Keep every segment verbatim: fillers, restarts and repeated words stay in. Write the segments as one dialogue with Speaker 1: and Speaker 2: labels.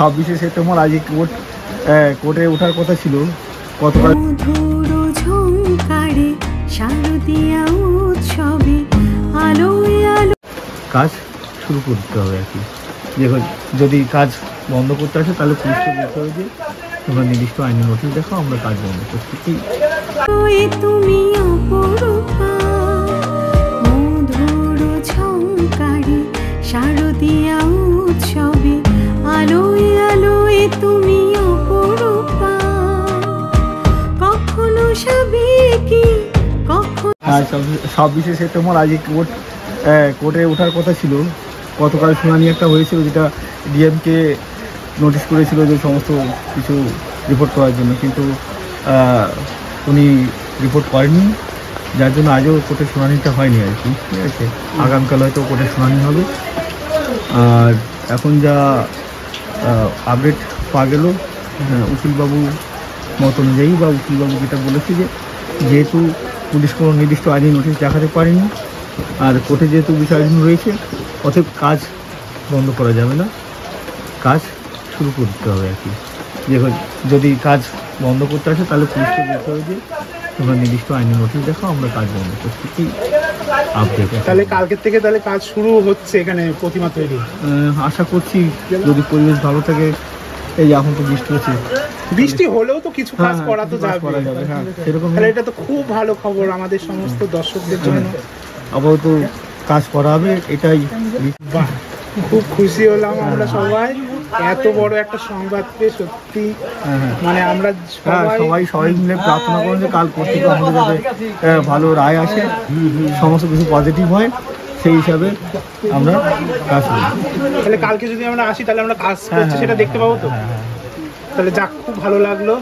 Speaker 1: ছাব্বিশে সেপ্টেম্বর আজকে কোর্ট কোর্টে ওঠার কথা ছিল। গতকাল কাজ শুরু করতে হবে আর কি। দেখুন, যদি কাজ বন্ধ করতে আসে তাহলে পুলিশকে বলতে হবে যে তোমরা নির্দিষ্ট আইনি নোটিশ দেখো, আমরা কাজ বন্ধ করছি। কি ছাব্বিশে সেপ্টেম্বর আজকে কোর্ট কোর্টে ওঠার কথা ছিল। গতকাল শুনানি একটা হয়েছিল, যেটা ডিএমকে নোটিশ করেছিল যে সমস্ত কিছু রিপোর্ট করার জন্য, কিন্তু উনি রিপোর্ট করেননি, যার জন্য আজও কোর্টের শুনানিটা হয়নি আর কি। ঠিক আছে, আগামীকাল হয়তো কোর্টের শুনানি হবে। আর এখন যা আপডেট পাওয়া গেল, উকিলবাবু মত অনুযায়ী বা উকিলবাবু যেটা বলেছে যে যেহেতু পুলিশ কোনো নির্দিষ্ট আইনি নোটিশ দেখাতে পারেনি আর কোর্টে যেহেতু বিচারাধীন রয়েছে, অতএব কাজ বন্ধ করা যাবে না, কাজ শুরু করতে হবে আর কি। দেখুন, যদি কাজ বন্ধ করতে আসে তাহলে পুলিশকে বলতে হবে যে তোমরা নির্দিষ্ট আইনি নোটিশ দেখো, আমরা কাজ বন্ধ করছি। কি আপডেট
Speaker 2: তাহলে কালকের থেকে তাহলে কাজ শুরু হচ্ছে এখানে প্রতিমা তৈরি?
Speaker 1: আশা করছি যদি পরিবেশ ভালো থাকে। এই এখন তো বৃষ্টি হচ্ছে,
Speaker 2: বৃষ্টি হলেও তো কিছু কাজ করা তো যাবে।
Speaker 1: হ্যাঁ, সেরকম
Speaker 2: তাহলে এটা তো খুব ভালো খবর আমাদের সমস্ত দর্শকদের জন্য।
Speaker 1: আপাতত কাজ করা হবে, এটাই।
Speaker 2: বাহ, খুব খুশি হলাম আমরা সবাই এত বড় একটা সংবাদ পেয়ে। সত্যি মানে আমরা
Speaker 1: সবাই সবাই মিলে প্রার্থনা করুন যে কাল কোর্ট থেকে আমাদের যাতে ভালো রায় আসে, সমস্ত কিছু পজিটিভ হয়, সেই হিসাবে আমরা কাজ করি।
Speaker 2: তাহলে কালকে যদি আমরা আসি তাহলে আমরা কাজ করছি সেটা দেখতে পাবো তো? তাহলে যাক, খুব ভালো লাগলো।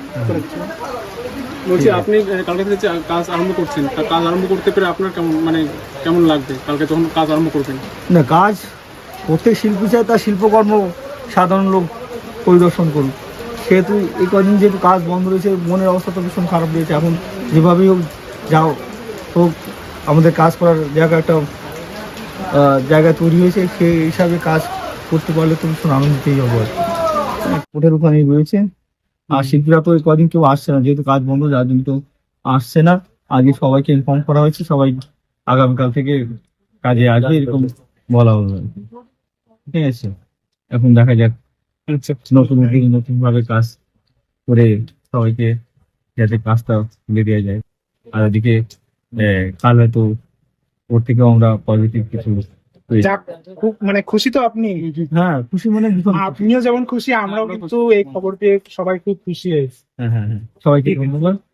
Speaker 3: বলছি, আপনি কালকে থেকে কাজ আরম্ভ করছেন, কাজ আরম্ভ করতে পেরে আপনার কেমন মানে কেমন লাগবে কালকে যখন কাজ আরম্ভ করবেন?
Speaker 1: না, কাজ প্রত্যেক শিল্পী চায় তার শিল্পকর্ম সাধারণ লোক পরিদর্শন করুক, সেহেতু এই কদিন যেহেতু কাজ বন্ধ রয়েছে, মনের অবস্থা তো ভীষণ খারাপ রয়েছে। এখন যেভাবেই হোক যাও হোক আমাদের কাজ করার জায়গা একটা জায়গা তৈরি হয়েছে, সেই হিসাবে কাজ করতে পারলে তো ভীষণ আনন্দিতই হবো আর কি। কোর্টের ওখানে রয়েছে, আর শিল্পীরা তো এই কদিন কেউ আসছে না, যেহেতু কাজ বন্ধ, যার জন্য তো আসছে না। আগে সবাইকে ইনফর্ম করা হয়েছে, সবাই আগামীকাল থেকে কাজে আসবে এরকম বলা হলো। ঠিক আছে, এখন দেখা যাক নতুন নতুন ভাবে কাজ করে সবাইকে যাতে কাজটা তুলে দেওয়া যায়। আর ওদিকে কাল হয়তো ওর থেকেও আমরা পজিটিভ কিছু।
Speaker 2: খুব মানে খুশি তো আপনি?
Speaker 1: হ্যাঁ, খুশি মানে
Speaker 2: আপনিও যেমন খুশি, আমরাও কিন্তু এই খবর পেয়ে সবাই খুব খুশি হয়েছে।
Speaker 1: হ্যাঁ হ্যাঁ হ্যাঁ, সবাইকে ধন্যবাদ।